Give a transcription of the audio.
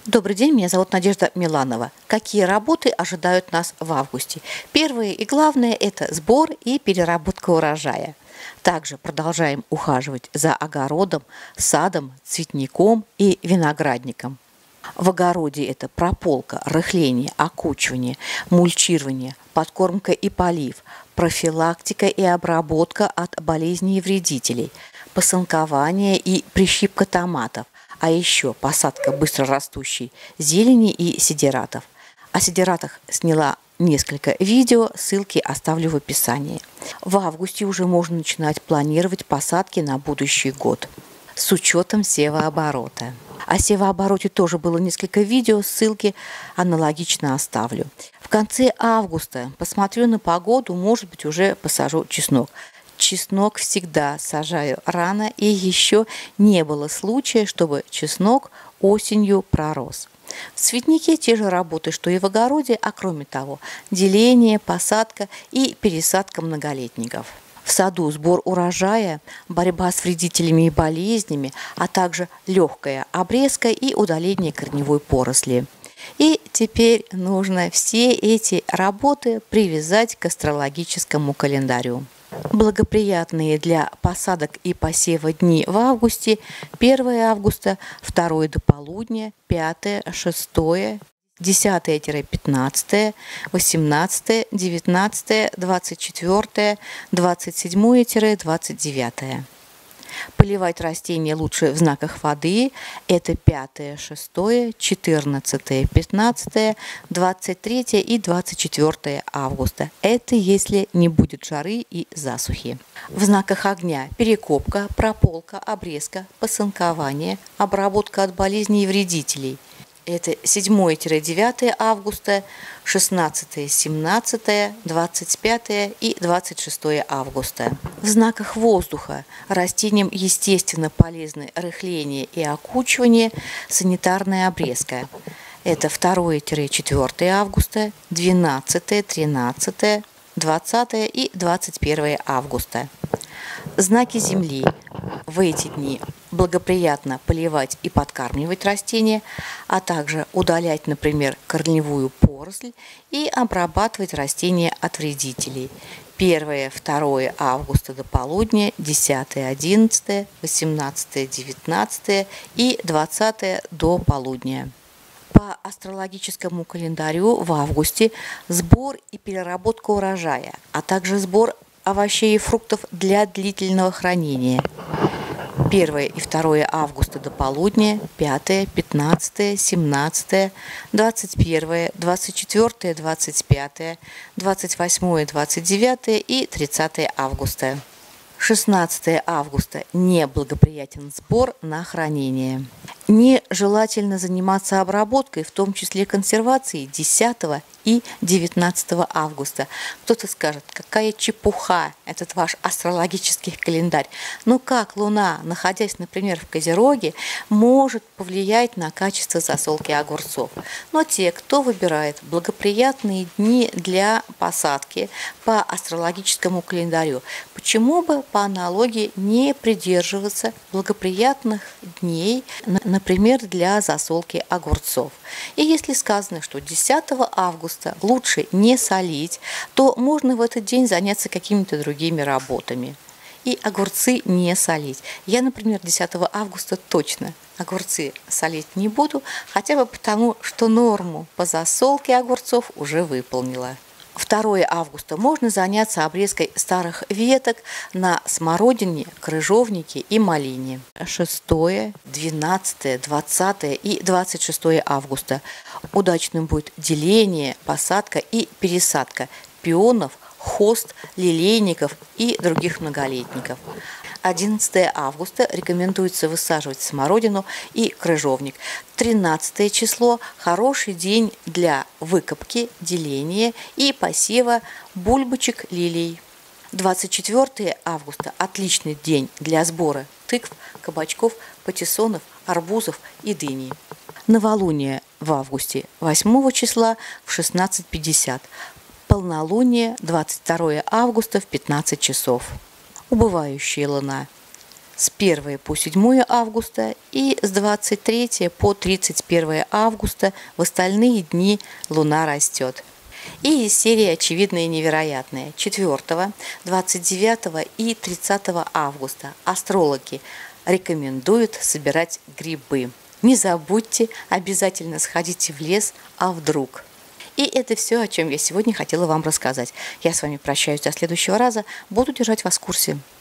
Добрый день, меня зовут Надежда Миланова. Какие работы ожидают нас в августе? Первое и главное – это сбор и переработка урожая. Также продолжаем ухаживать за огородом, садом, цветником и виноградником. В огороде это прополка, рыхление, окучивание, мульчирование, подкормка и полив, профилактика и обработка от болезней и вредителей, посынкование и прищипка томатов, а еще посадка быстрорастущей зелени и сидератов. О сидератах сняла несколько видео, ссылки оставлю в описании. В августе уже можно начинать планировать посадки на будущий год с учетом севооборота. О севообороте тоже было несколько видео, ссылки аналогично оставлю. В конце августа посмотрю на погоду, может быть, уже посажу чеснок. Чеснок всегда сажаю рано, и еще не было случая, чтобы чеснок осенью пророс. В цветнике те же работы, что и в огороде, а кроме того, деление, посадка и пересадка многолетников. В саду сбор урожая, борьба с вредителями и болезнями, а также легкая обрезка и удаление корневой поросли. И теперь нужно все эти работы привязать к астрологическому календарю. Благоприятные для посадок и посева дни в августе: 1 августа, 2 до полудня, 5, 6, 10-15, 18, 19, 24, 27-29. Поливать растения лучше в знаках воды. Это 5, 6, 14, 15, 23 и 24 августа. Это если не будет жары и засухи. В знаках огня: перекопка, прополка, обрезка, посынкование, обработка от болезней и вредителей. Это 7-9 августа, 16, 17, 25 и 26 августа. В знаках воздуха растениям естественно полезны рыхление и окучивание, санитарная обрезка. Это 2-4 августа, 12, 13, 20 и 21 августа. Знаки Земли. В эти дни благоприятно поливать и подкармливать растения, а также удалять, например, корневую поросль и обрабатывать растения от вредителей. 1-2 августа до полудня, 10-11, 18-19 и 20 до полудня. По астрологическому календарю в августе сбор и переработка урожая, а также сбор овощей и фруктов для длительного хранения. 1 и 2 августа до полудня, 5, 15, 17, 21, 24, 25, 28, 29 и 30 августа. 16 августа неблагоприятен сбор на хранение. Нежелательно заниматься обработкой, в том числе консервацией, 10 и 19 августа. Кто-то скажет: какая чепуха этот ваш астрологический календарь. Но как Луна, находясь, например, в Козероге, может повлиять на качество засолки огурцов? Но те, кто выбирает благоприятные дни для посадки по астрологическому календарю, почему бы по аналогии не придерживаться благоприятных дней, например, для засолки огурцов? И если сказано, что 10 августа лучше не солить, то можно в этот день заняться какими-то другими работами и огурцы не солить. Я, например, 10 августа точно огурцы солить не буду, хотя бы потому, что норму по засолке огурцов уже выполнила. 2 августа можно заняться обрезкой старых веток на смородине, крыжовнике и малине. 6, 12, 20 и 26 августа. Удачным будет деление, посадка и пересадка пионов, хост, лилейников и других многолетников. 11 августа рекомендуется высаживать смородину и крыжовник. 13 число – хороший день для выкопки, деления и посева бульбочек лилий. 24 августа – отличный день для сбора тыкв, кабачков, патиссонов, арбузов и дыни. Новолуние в августе 8 числа в 16:50. Полнолуние 22 августа в 15 часов. Убывающая луна с 1 по 7 августа и с 23 по 31 августа в остальные дни Луна растет. И из серии «Очевидное и невероятное» 4, 29 и 30 августа астрологи рекомендуют собирать грибы. Не забудьте, обязательно сходите в лес, а вдруг. И это все, о чем я сегодня хотела вам рассказать. Я с вами прощаюсь до следующего раза. Буду держать вас в курсе.